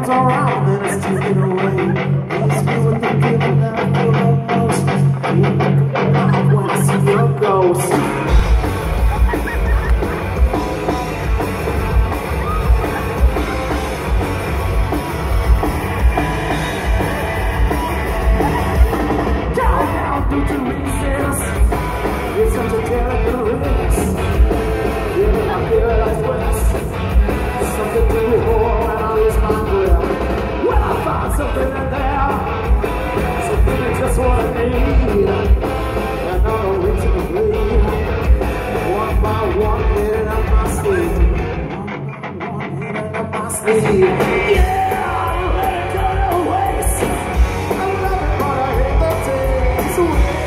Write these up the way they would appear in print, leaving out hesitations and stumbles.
comes around and it's taken away. Leaves me with the feeling that I feel the most. You look alive when I see your ghost. Down due to resist. It's such a terrible risk. Feeling I feel like West. Something to behold and I lose my grip. When I find something in there, something is just what I need. Another reason to bleed. One by one, hitting up my sleeve. One by one, hitting up my sleeve. Yeah, I let it go to waste. I love it, but I hate the taste.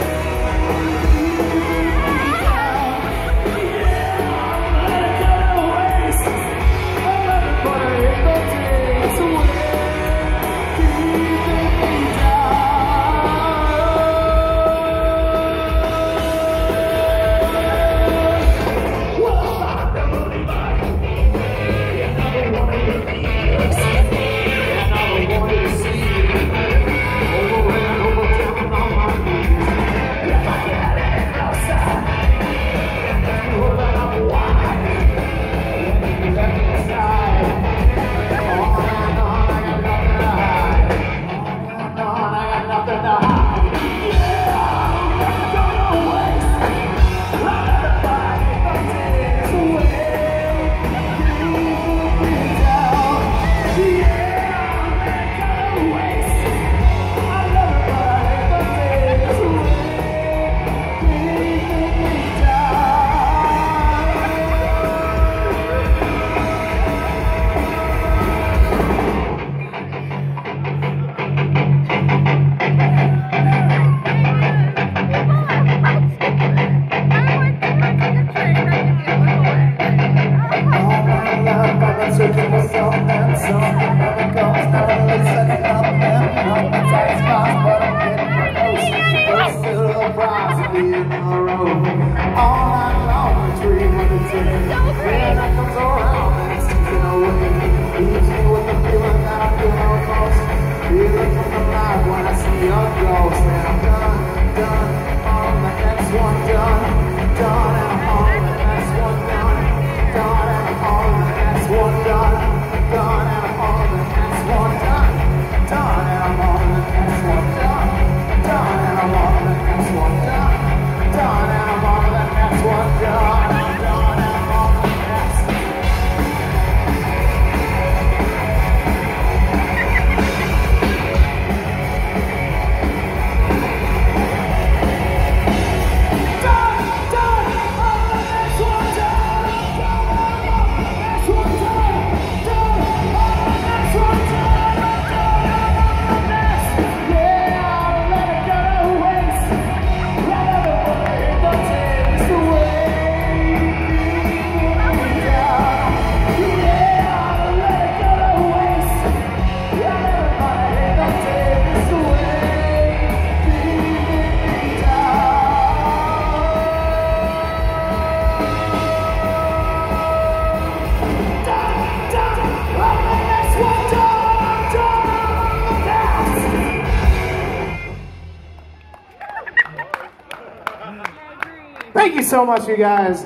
Thank you so much, you guys.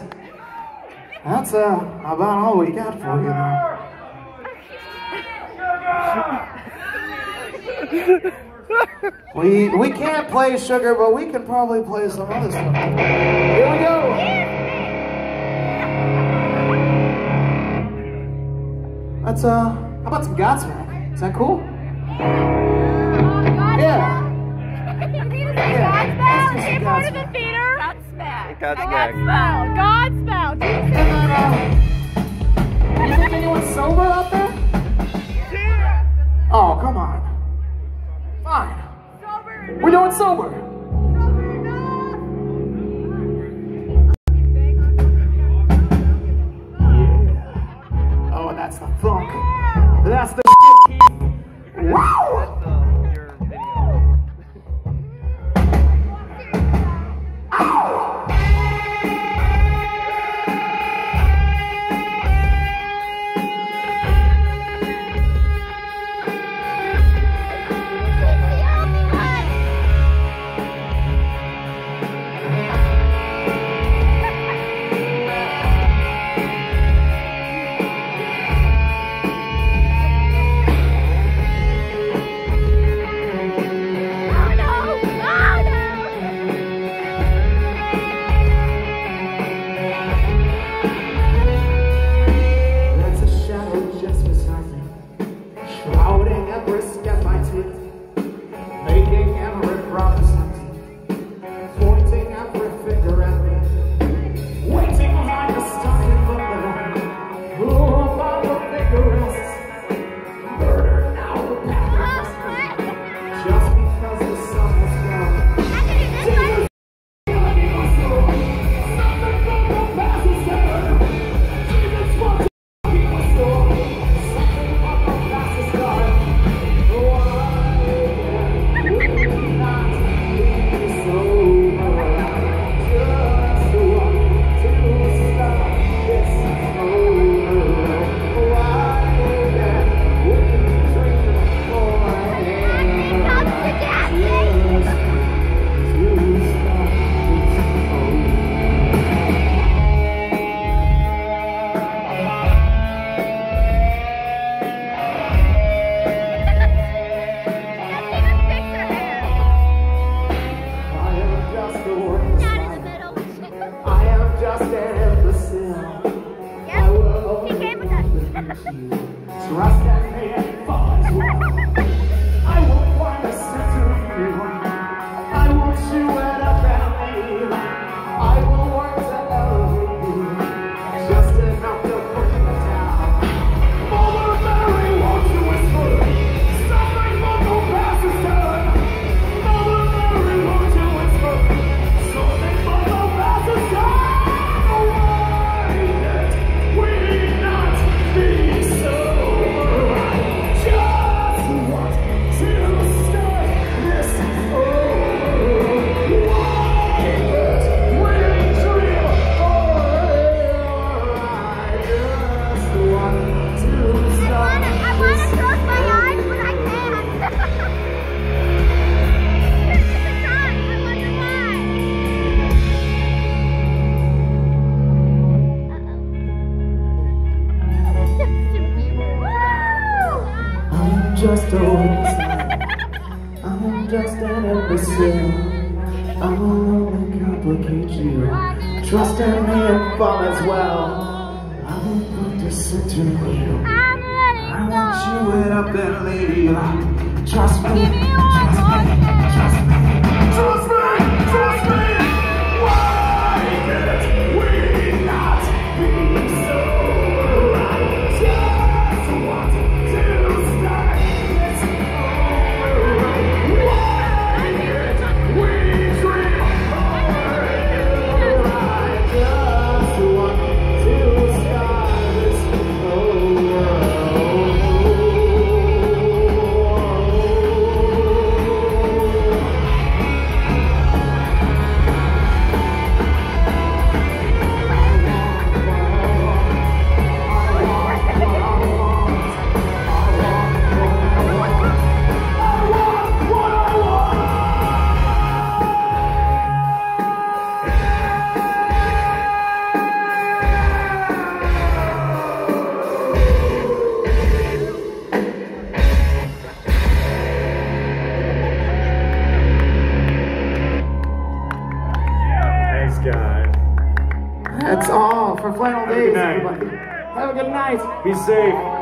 That's about all we got for you now. We can't play Sugar, but we can probably play some other stuff. Here we go. That's how about some Godsmack? Is that cool? Yeah. Godsmack? Is it part of the theater? Godspell. Godspell. You think anyone's sober out there? Oh, come on. Fine. We're doing sober. Yeah. Oh, that's the funk. That's the shit. Wow. Trust in me and fall as well. I won't find a sense of you. I won't chew it up and leave. I will work to elevate you, just enough to put you down. Mother Mary, won't you whisper something from the past is done? Mother Mary, won't you whisper something from the past is done? Why can't we not be so? Just want to start this over. Why can't we dream forever? I just want to start. I want to close my eyes, but I can't. It's a sign. I wonder why. I'm just a inside. I'm just an imbecile. I will only complicate you. Trust in me and fall as well. I will put this into you. I'm letting I want go. you it up and lady. Trust me. Give me one Trust more me. chance. Trust me. Trust me. Trust me. Why can't we not be so? I just want to start this over. Why can't we dream forever? I just want to start this over. Thanks, guys. That's all for Flannel Daze, night. everybody. Have a good night. Be safe.